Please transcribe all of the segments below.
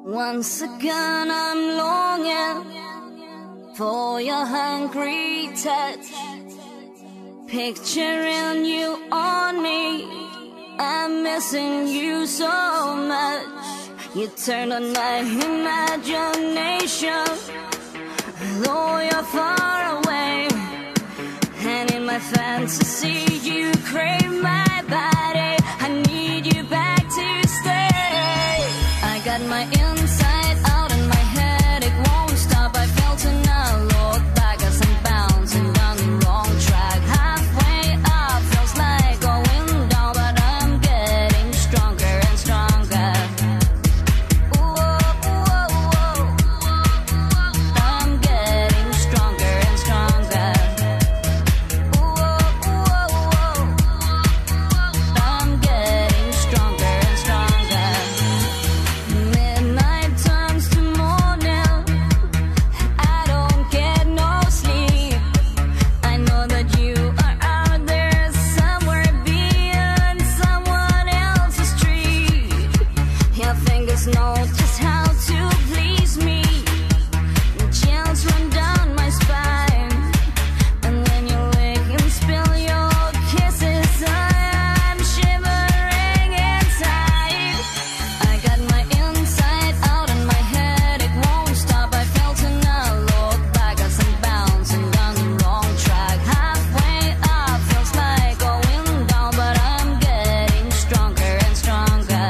Once again I'm longing for your hungry touch, picturing you on me. I'm missing you so much. You turn on my imagination, though you're far away. And in my fantasy you crave my body. I need you back to stay. I got my inside out and my head, it won't stop. I felt to now look back as I'm bouncing down the wrong track. Halfway up feels like going down, but I'm getting stronger and stronger. I'm getting stronger and stronger. I'm getting stronger and stronger. Midnight turns to morning, I don't get no sleep. I know that you are out there somewhere beyond someone else's street. Your fingers know just how to please me. Chills run down my spine, and when you lick and spill your kisses, I'm shivering inside. I got my inside out and my head, it won't stop. I felt to now look back as I'm bouncing down the wrong track. Halfway up feels like going down, but I'm getting stronger and stronger.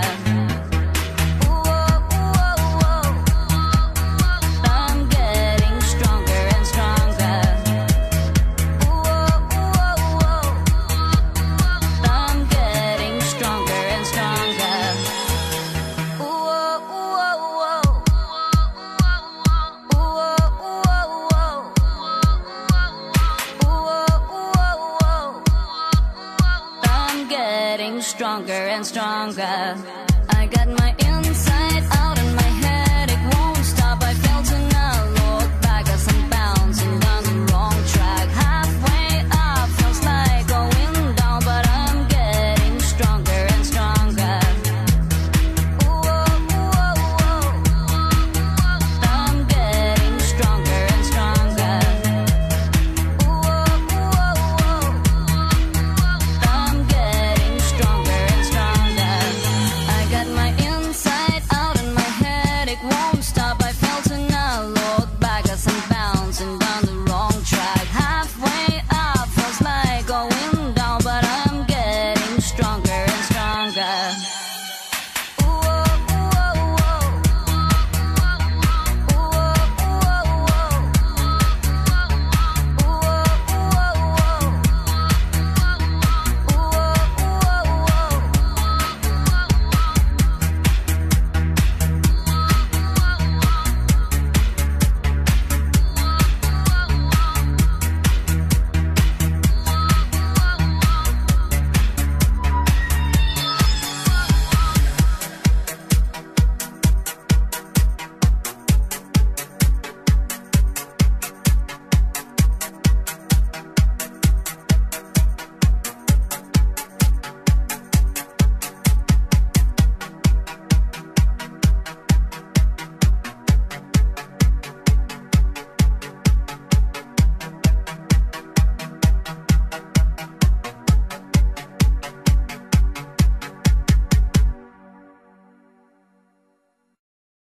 I'm getting stronger and stronger. I'm getting stronger and stronger. I'm getting stronger and stronger.